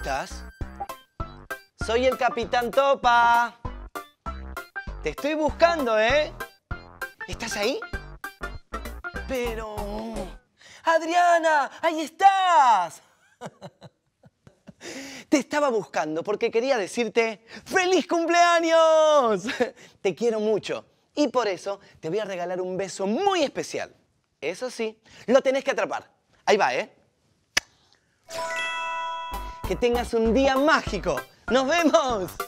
estás? Soy el Capitán Topa. Te estoy buscando, ¿eh? ¿Estás ahí? Pero... ¡Adriana! ¡Ahí estás! Te estaba buscando porque quería decirte ¡Feliz cumpleaños! Te quiero mucho y por eso te voy a regalar un beso muy especial. Eso sí, lo tenés que atrapar. Ahí va, ¿eh? Que tengas un día mágico. ¡Nos vemos!